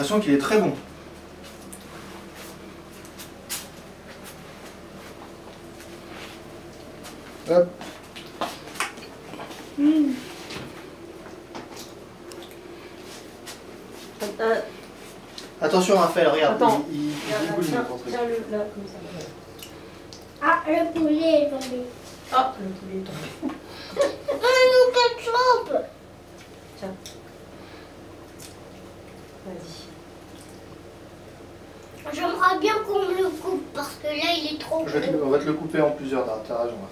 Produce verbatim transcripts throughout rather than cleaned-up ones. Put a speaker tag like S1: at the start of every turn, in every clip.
S1: l'impression qu'il est très bon. Hop.
S2: Mmh.
S3: Euh,
S1: Attention Raphaël, regarde,
S3: Attends.
S1: il, il, il
S3: tiens,
S1: dégoule
S3: tiens,
S1: ton truc.
S3: tiens-le là, comme ça.
S2: Ah, le poulet est tombé.
S3: Ah, le poulet est tombé.
S2: Ah, nous ketchup.
S3: Tiens. Vas-y.
S2: J'aimerais bien qu'on me le coupe parce que là il est trop
S1: Je vais te le-
S2: gros.
S1: on va te le couper en plusieurs, t'as t'as raison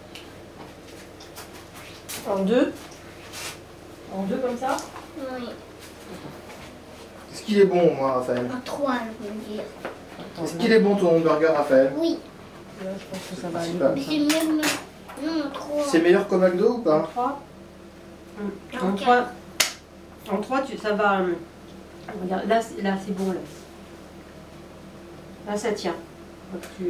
S1: Raphaël.
S3: En deux. En deux comme ça.
S2: Oui.
S1: Est-ce qu'il est bon, moi, Raphaël?
S2: En trois, je veux dire.
S1: Est-ce qu'il est bon ton hamburger, Raphaël?
S2: Oui.
S3: Là, je pense que ça va aller.
S1: Principal.
S2: Mais c'est même... Non, en trois.
S1: C'est meilleur qu'au McDo ou
S3: En
S1: pas?
S3: trois.
S2: En
S3: En
S2: quatre.
S3: trois. En trois, tu, ça va. euh, Regarde, là, c'est- là, c'est bon là. Là, ça tient. Donc, tu...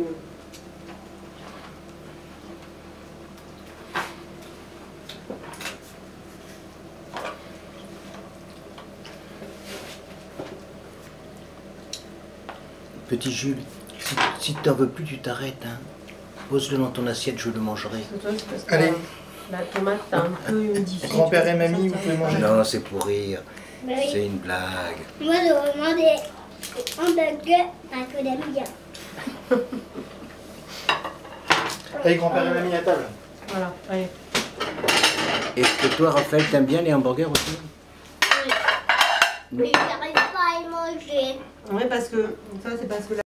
S4: Petit Jules, si, si tu n'en veux plus, tu t'arrêtes. Hein. Pose-le dans ton assiette, je le mangerai.
S3: C'est toi, c'est parce que
S1: Allez.
S3: la, la tomate, t'as un peu modifié.
S1: Grand-père et
S3: tu vois,
S1: mamie,
S3: ça,
S1: vous
S3: ça
S1: pouvez
S3: va.
S1: manger.
S4: Non, c'est pour rire.
S2: Mais oui.
S4: C'est une blague.
S2: Moi, je demandais un burger à que d'amis.
S1: Allez, grand-père et mamie à table.
S3: Voilà, allez.
S4: Est-ce que toi, Raphaël, t'aimes bien les hamburgers aussi?
S2: Oui. Mais j'arrive pas à y manger.
S3: Ouais, parce que ça, c'est parce que